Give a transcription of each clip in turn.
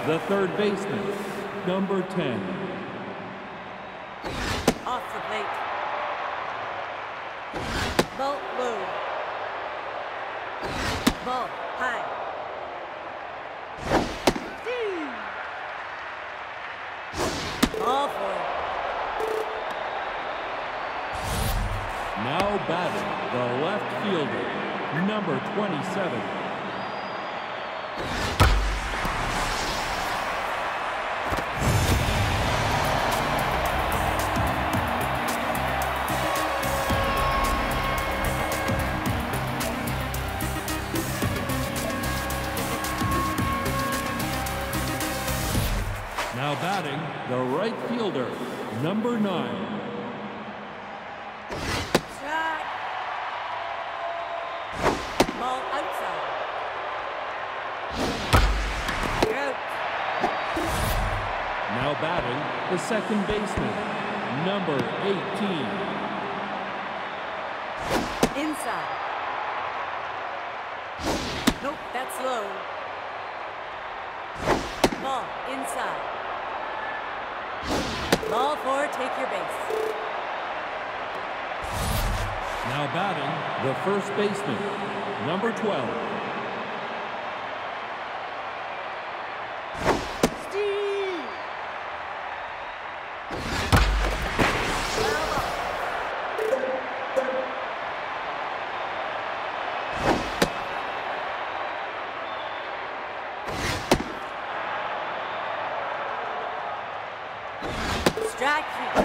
the third baseman, number 10. Off the plate. Ball low. Ball high. Ball four. Now batting, the left fielder, number 27. Now batting, the right fielder, number 9. Strike. Ball outside. You're out. Now batting, the second baseman, number 18. Inside. Nope, that's low. Ball inside. Ball four, take your base. Now batting, the first baseman, number 12. Steve! Strike three.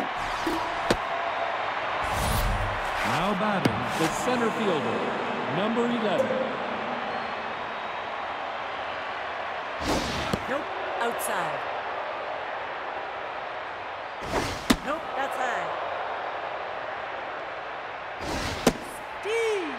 Now batting, the center fielder, number 11. Nope, outside. Nope, that's high. Steve!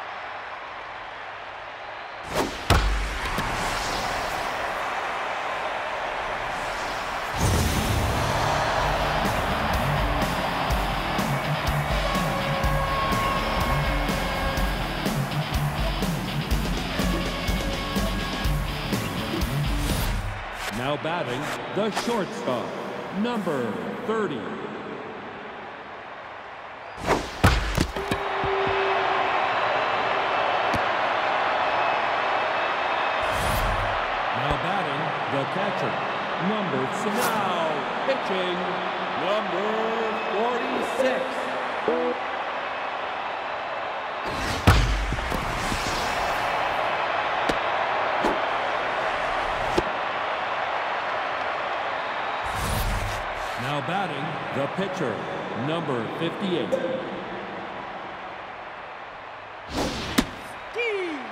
Now batting, the shortstop, number 30. Now batting, the catcher, number 6. Now pitching, number 46. Now batting, the pitcher, number 58. Steve!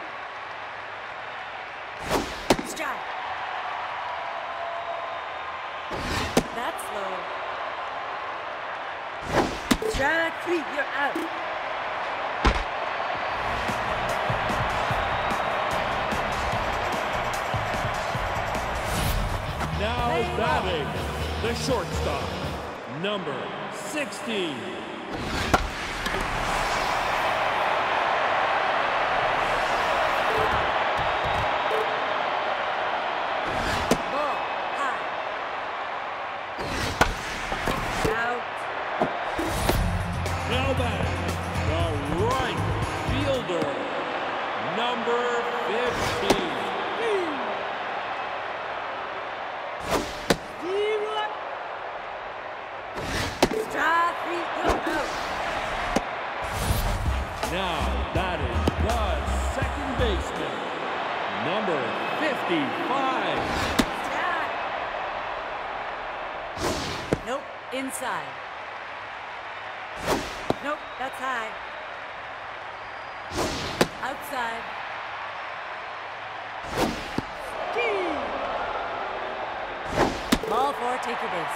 Strike. That's low. Strike three, you're out. Now batting, the shortstop, number 60. Ball high. Out. Now batting, the right fielder, number 15. Strike three, you're out. Now batting, the second baseman, number 55. Strike. Nope, inside. Nope, that's high. Outside. Steve! Ball four, take your base.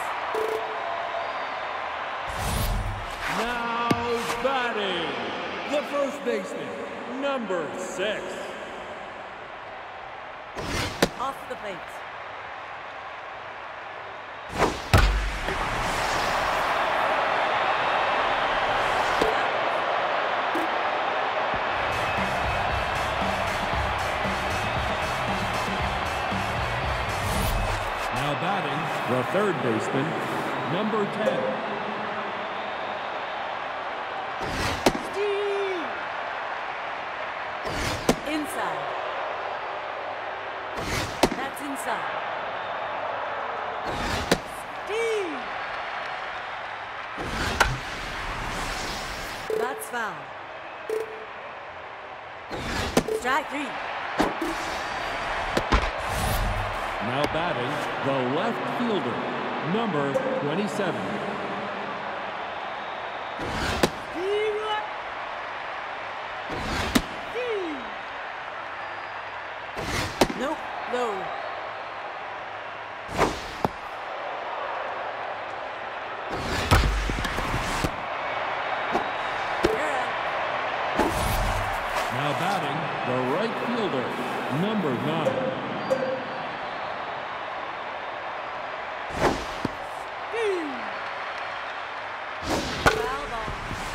Now batting, the first baseman, number 6. Off the plate. batting, the third baseman, number 10. Steve! Inside. That's inside. Steve! That's foul. Strike 3. Now batting, the left fielder, number 27. Nope, no. Now batting, the right fielder, number 9. Foul ball.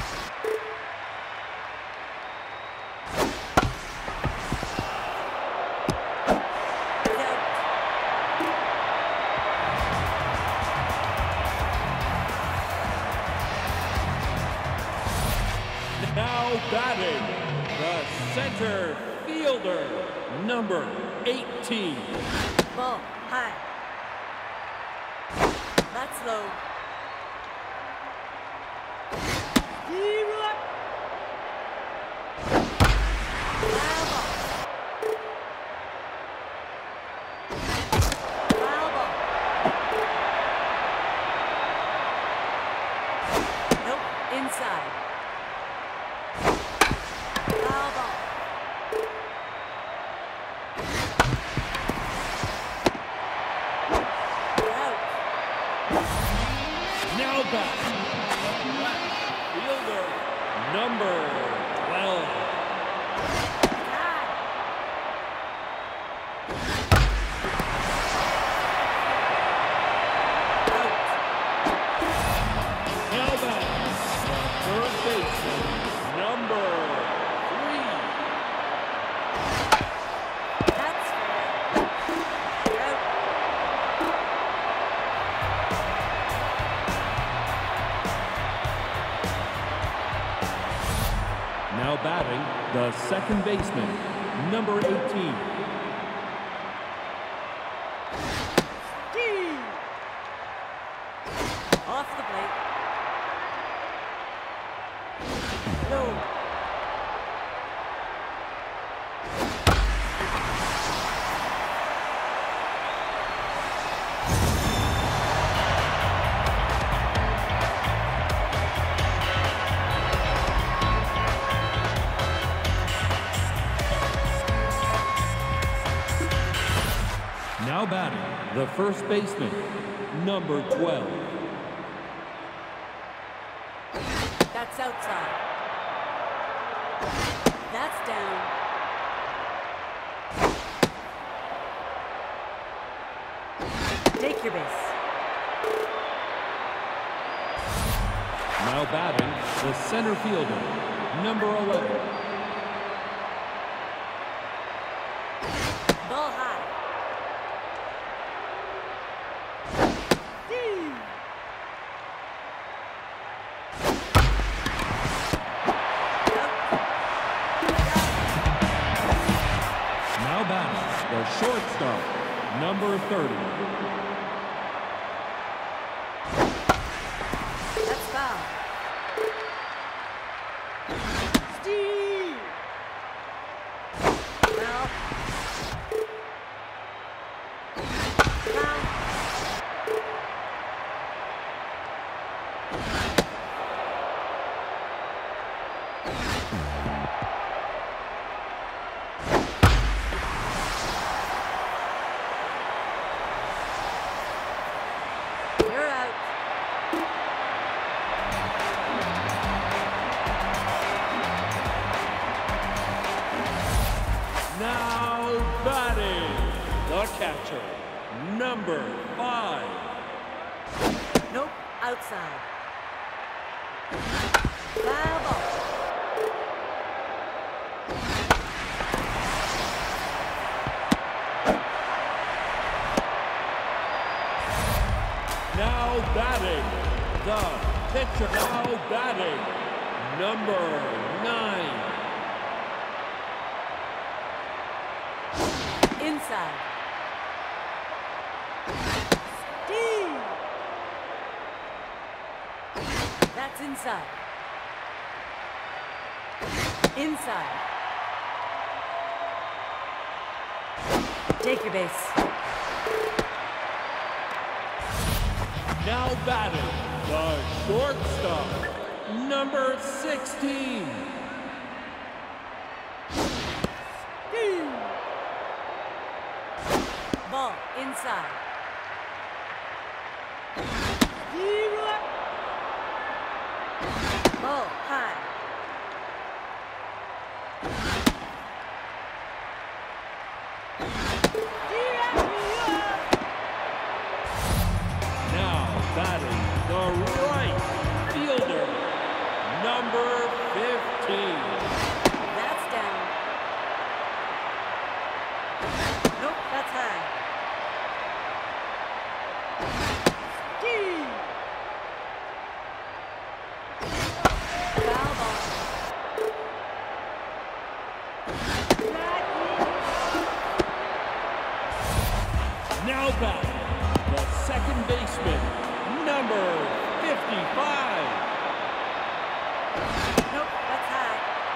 Now batting, the center fielder, number 18. Ball high. That's low. Foul ball. Foul ball. Nope, inside. Foul ball. You're out. Now batting, the left fielder, number 12. Tie. Out. Now batting, the third baseman, number 3. That's fair. You're out. Now batting, the second baseman, number 18. Steve. Off the plate. No. Now batting, the first baseman, number 12. That's outside. That's down. Take your base. Now batting, the center fielder, number 11. Ball high. Steve. Now batting, the shortstop, number 30. That's foul. Steve. Foul. Foul. You're out. Now batting, the catcher, number 5. Nope, outside. Foul ball. Now batting, the pitcher. Now batting, number 9. Inside. Steve. That's inside. Inside. Take your base. Now batting, the shortstop, number 16. Ball inside. Ball high. Now batting, the right fielder, number 15. That's down. Nope, that's high. Foul ball. Now batting, the second baseman, number 55. Nope, that's high.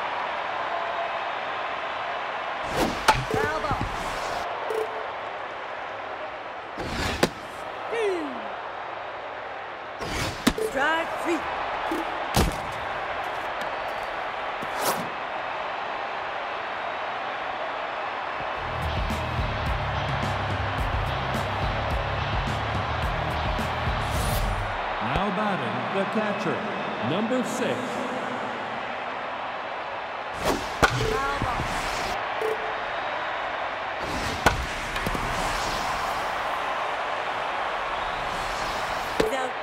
Foul ball. Strike 3. Now batting, the catcher, number 6. Foul ball. He's out.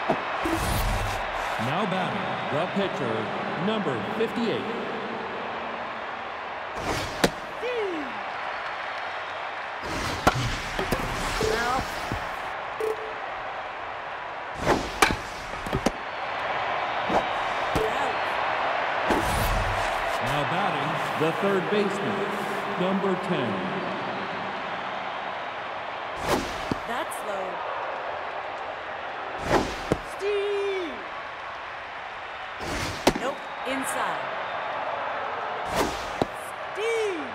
Now batting, the pitcher, number 58. Now. Out. Now batting, the third baseman, number 10. That's low. Steve. Nope, inside. Steve.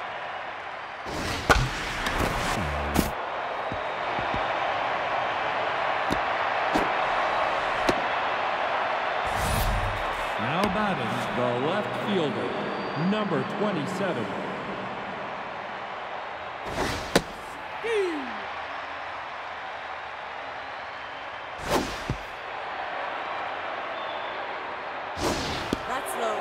Now batting, the left fielder, number 27. That's low.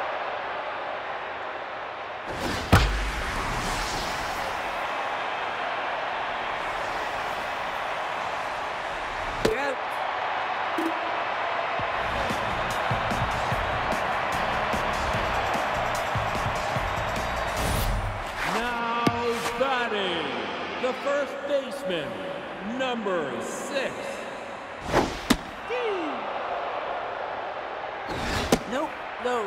You're out. Now batting, the first baseman, number 6. Nope, low.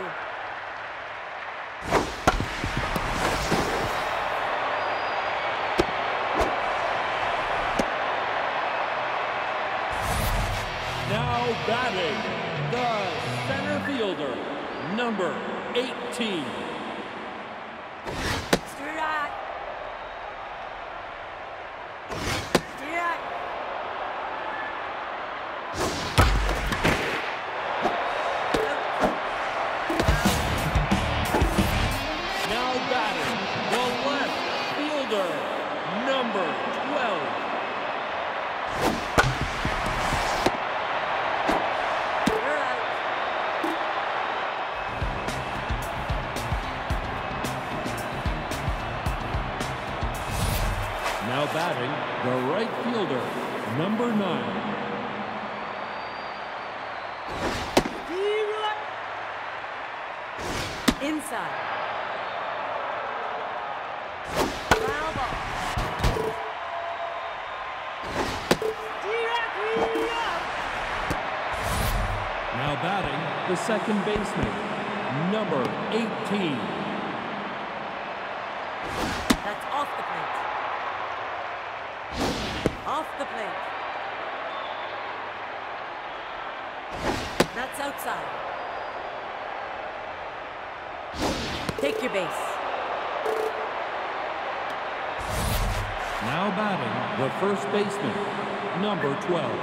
Now batting, the center fielder, number 18. Strike. Strike. Now batting, the left fielder, number 12. You're out. Now batting, the right fielder, number 9. Inside. Foul ball. Now batting, the second baseman, number 18. That's off the plate. Off the plate. That's outside. Take your base. Now batting, the first baseman, number 12.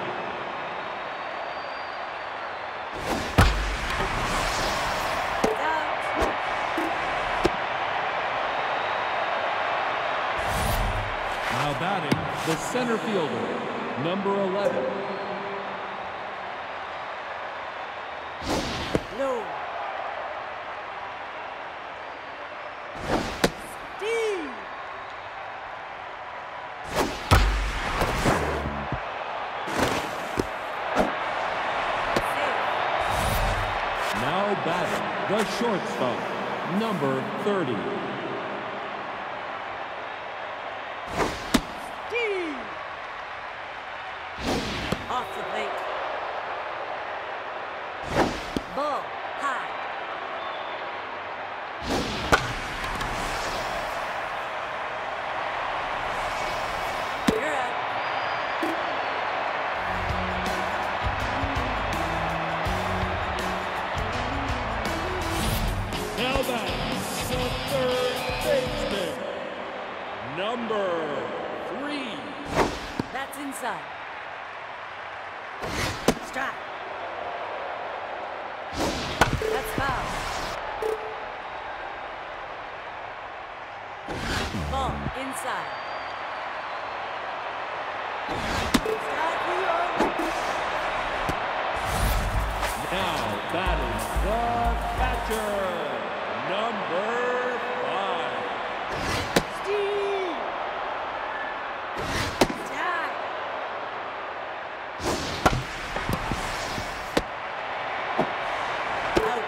Now batting, the center fielder, number 11. Low. Steve. Safe. Now batting, the shortstop, number 30. Steve. Off the plate. Ball high. You're out. Now batting, the third baseman, number 3. That's inside. Strike. That's foul. Ball inside. Strike you out. Now batting, the catcher, number 5. Steve. Strike. Out.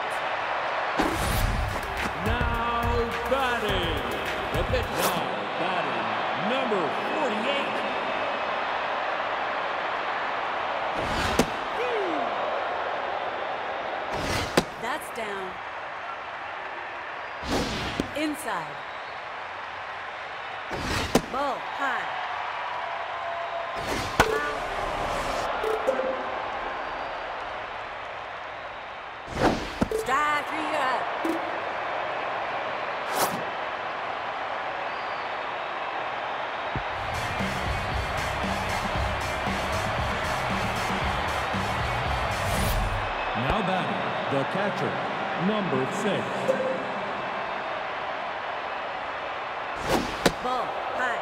Now batting, the pitch. Now batting, number 48. That's down. Inside. Ball high. Foul. Strike 3 out. Now batting, the catcher, number 6. Ball high.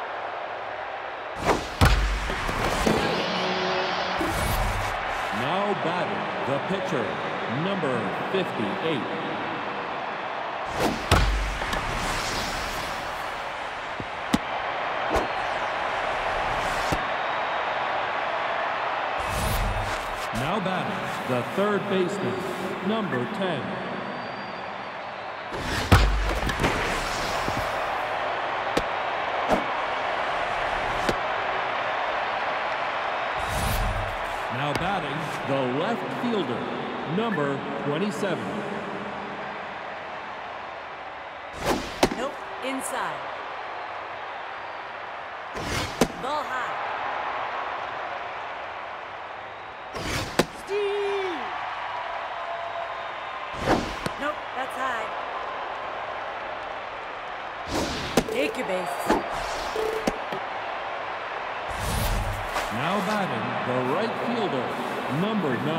Now batting, the pitcher, number 58. Now batting, the third baseman, number 10. Now batting, the left fielder, number 27. Nope. Inside. Ball high. Steve. Nope. That's high. Take your base. Now batting, the right fielder, number 9.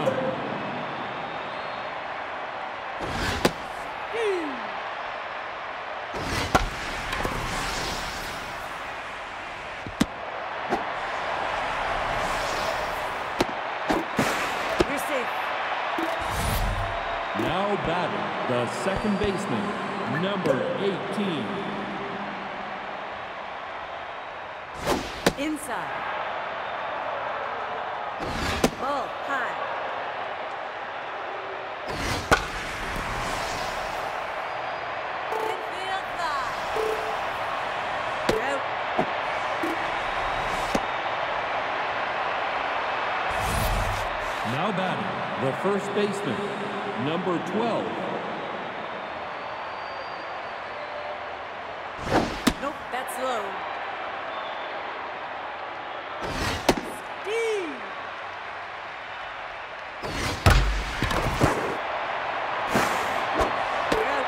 You're safe. Now batting, the second baseman, number 18. Inside. Ball high. Infield fly. You're out. Now batting, the first baseman, number 12. Nope, that's low. Steve! You're out.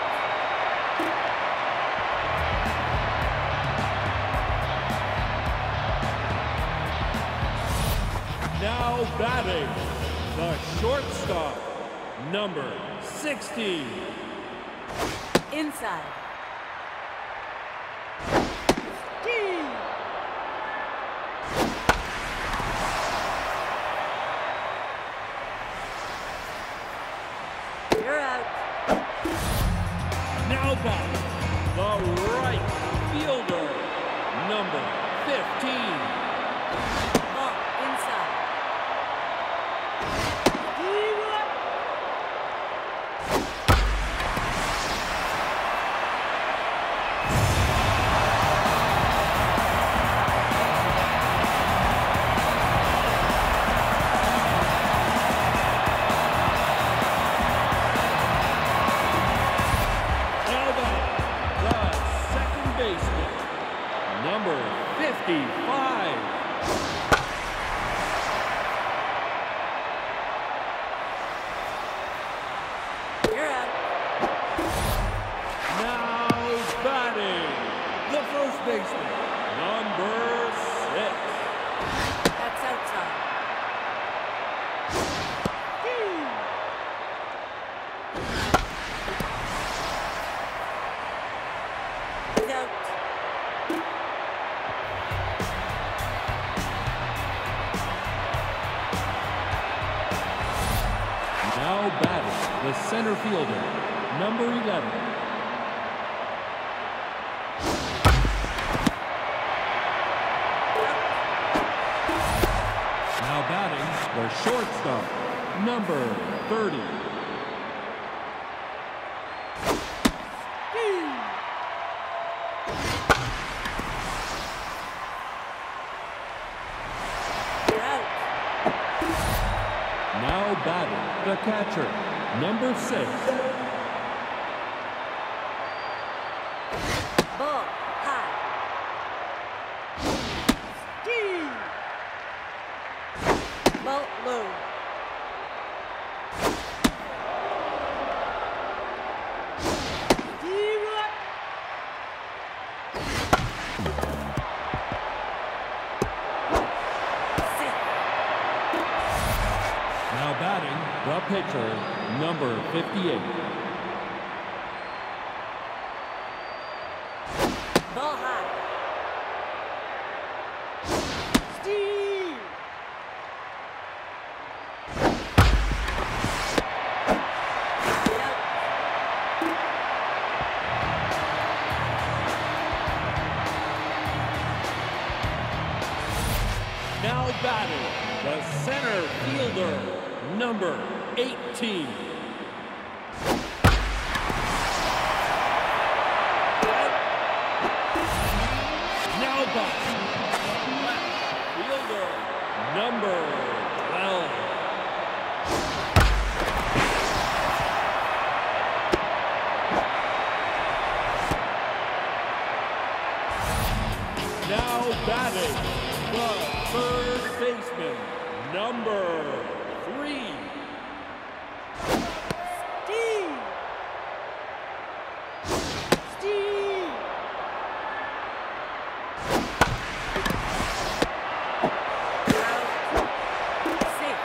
Now batting, the shortstop, number 60. Inside. Steve! You're out. Now batting, the right fielder, number 15. Ball inside. Now batting, the second baseman, number 55. You're out. Now batting, the first baseman, number 6. That's outside. He's out. Now batting, the center fielder, number 11. Now batting, the shortstop, number 30. You're out. Now batting, the catcher, number 6. Ball high. Steve! Ball low. Sit. Now batting, the pitcher, number 58. Ball high. Steve! Out. Now batting, the center fielder, number 18. Now batting, left fielder, number 12. Now batting, the third baseman, number 3. Steve! Steve! Out. Safe.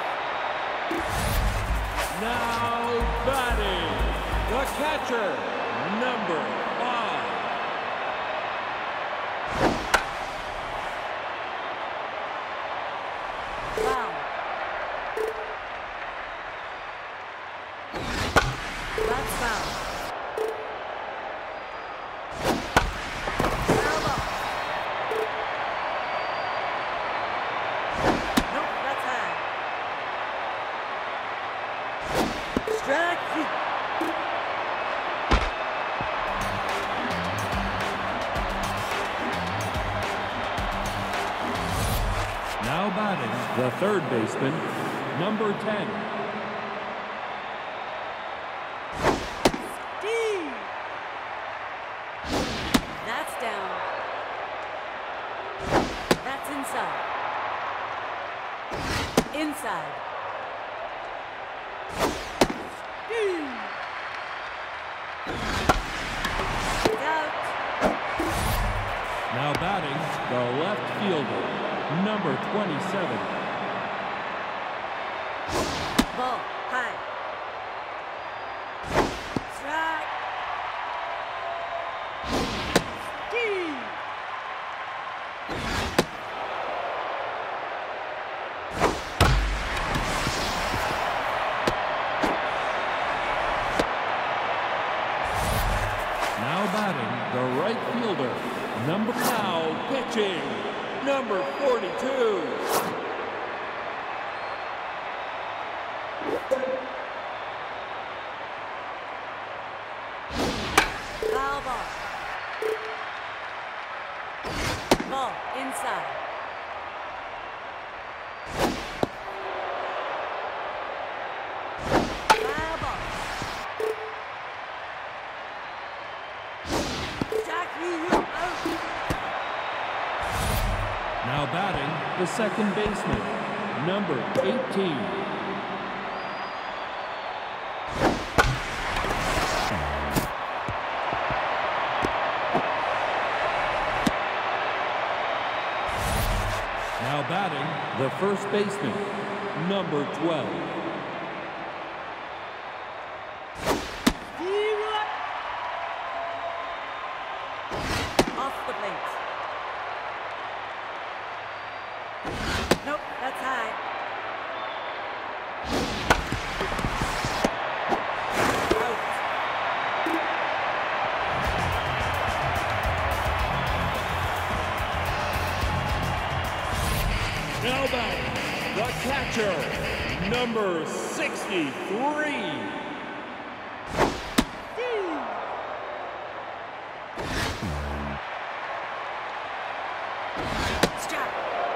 Now batting, the catcher, number 5. Foul. That's foul. Foul ball. Nope, that's high. Strike. Now batting, the third baseman, number 10. Inside. Out. Now batting, the left fielder, number 27. Ball. High. Strike. Now batting, the right fielder, now pitching, number 42. Foul ball. Ball. Inside. Foul ball. Strike you out. Now batting, the second baseman, number 18. Now batting, the first baseman, number 12. Off the plate. Nope, that's high. Out. Now batting, the catcher, number 63. Strike.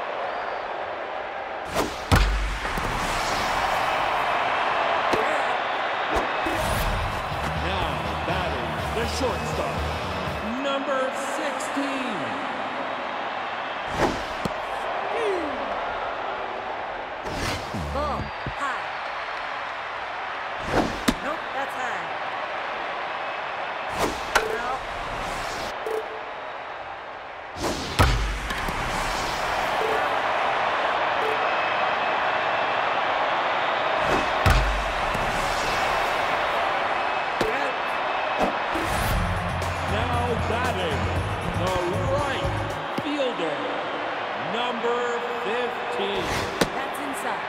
Now batting, the shortstop, number 16. Ball. High. Nope, that's high. Foul. Out. Now batting, the right fielder, number 15. That's inside.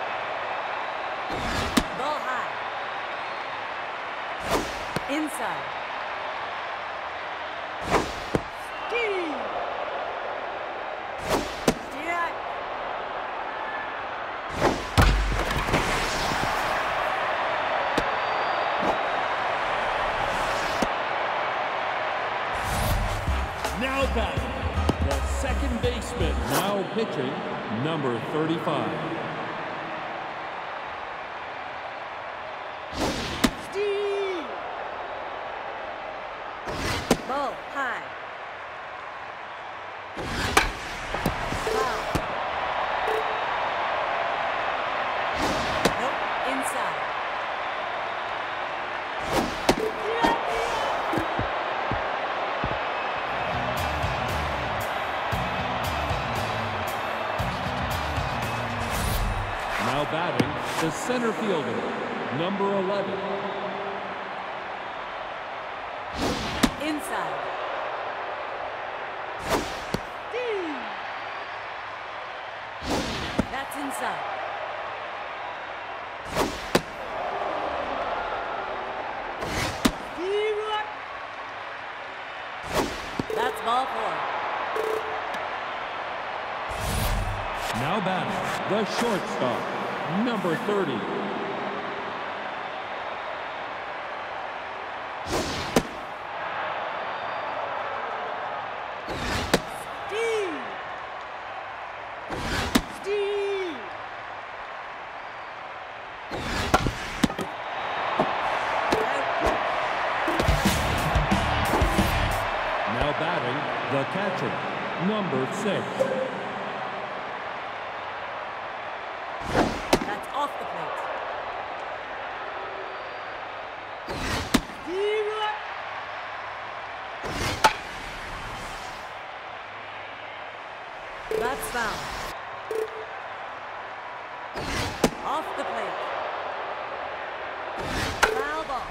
Ball high. Inside. Strike. Now batting, the second baseman, now pitching, number 35. Ball high. Foul. Nope, inside. Now batting, the center fielder, number 11. Inside. That's inside. That's ball four. Now batting, the shortstop, number 30. Now batting, the catcher, number 6. Off the plate. That's foul. Off the plate. Foul ball.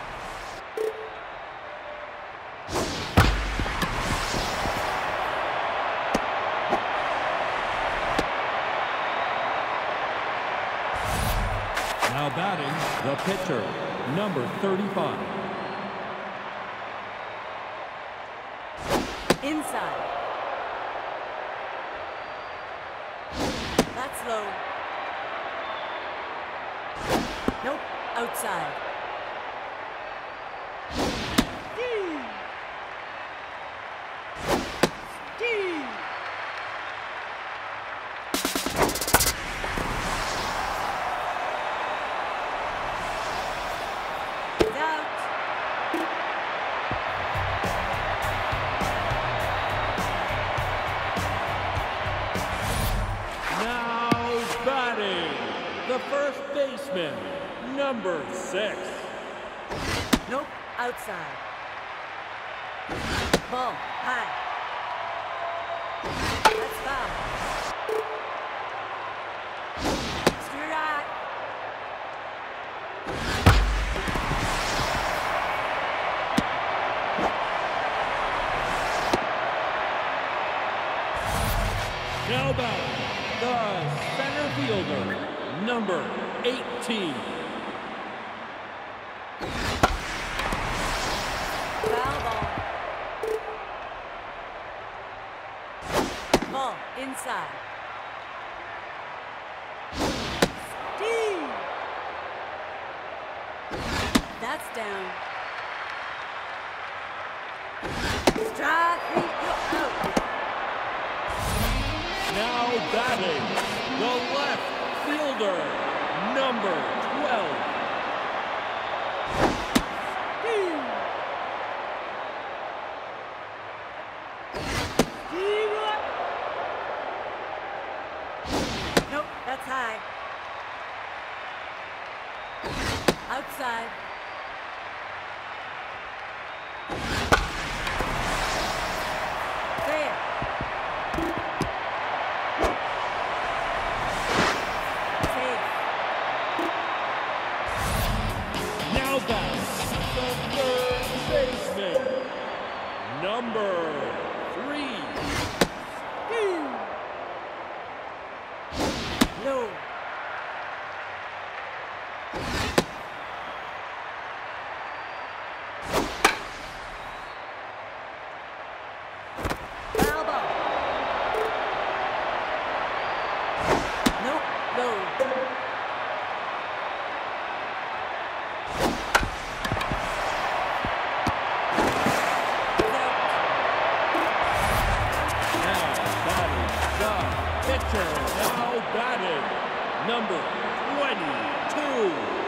Now batting, the pitcher, number 35. Inside. That's low. Nope, outside. It's out. Now batting, the first baseman, number 6. Nope, outside. Ball, high. That's foul. Strike. Now batting, the center fielder, number 18. Foul ball. Ball, inside. Steve. That's down. Strike, three, you're out. Now batting, the left fielder, number 12. Nope, that's high. Outside. There. Safe. Now batting, the third baseman, number 3. Low. Foul ball. Nope, low. Now batting, the pitcher, now batting, number 22.